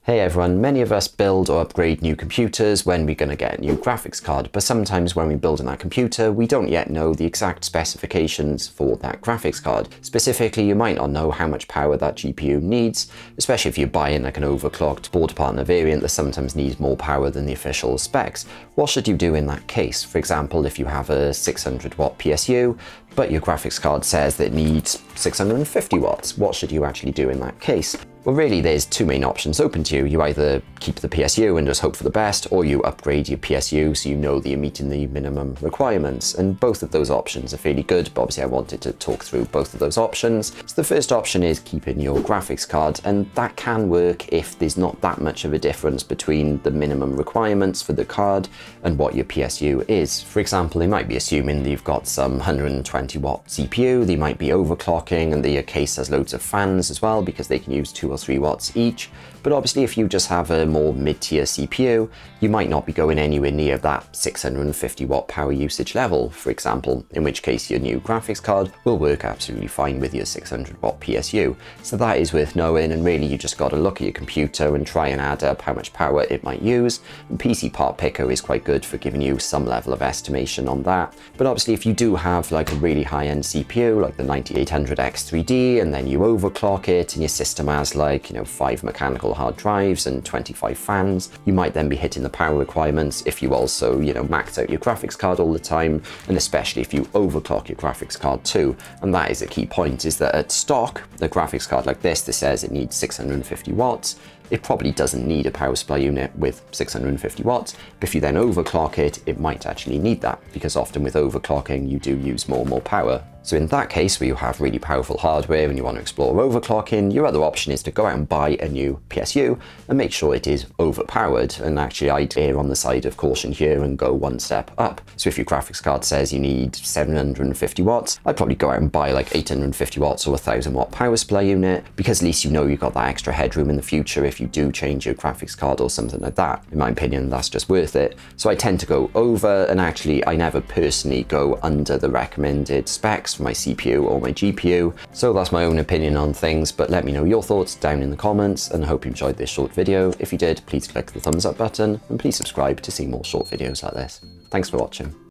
Hey everyone, many of us build or upgrade new computers when we're going to get a new graphics card, but sometimes when we build in that computer, we don't yet know the exact specifications for that graphics card. Specifically, you might not know how much power that GPU needs, especially if you're buying like an overclocked board partner variant that sometimes needs more power than the official specs. What should you do in that case? For example, if you have a 600 watt PSU, but your graphics card says that it needs 650 watts, what should you actually do in that case? Well, really, there's two main options open to you. You either keep the PSU and just hope for the best, or you upgrade your PSU so you know that you're meeting the minimum requirements. And both of those options are fairly good, but obviously I wanted to talk through both of those options. So the first option is keeping your graphics card, and that can work if there's not that much of a difference between the minimum requirements for the card and what your PSU is. For example, they might be assuming that you've got some 120 watt CPU, they might be overclocking, and your case has loads of fans as well because they can use 2 or 3 watts each. But obviously if you just have a more mid-tier CPU, you might not be going anywhere near that 650 watt power usage level, for example, in which case your new graphics card will work absolutely fine with your 600 watt PSU. So that is worth knowing, and really you just got to look at your computer and try and add up how much power it might use. And PC Part Picker is quite good for giving you some level of estimation on that. But obviously if you do have like a really high-end CPU, like the 9800X3D, and then you overclock it and your system has like, 5 mechanical hard drives and 25 fans, you might then be hitting the power requirements if you also, max out your graphics card all the time, and especially if you overclock your graphics card too. And that is a key point, is that at stock, the graphics card like this that says it needs 650 watts, it probably doesn't need a power supply unit with 650 watts, but if you then overclock it, it might actually need that, because often with overclocking, you do use more and more power. So in that case, where you have really powerful hardware and you want to explore overclocking, your other option is to go out and buy a new PSU and make sure it is overpowered. And actually I'd err on the side of caution here and go one step up. So if your graphics card says you need 750 watts, I'd probably go out and buy like 850 watts or 1000 watt power supply unit, because at least you know you've got that extra headroom in the future if you do change your graphics card or something like that. In my opinion, that's just worth it. So I tend to go over, and actually I never personally go under the recommended specs for my CPU or my GPU. So that's my own opinion on things, but let me know your thoughts down in the comments, and I hope you enjoyed this short video. If you did, please click the thumbs up button and please subscribe to see more short videos like this. Thanks for watching.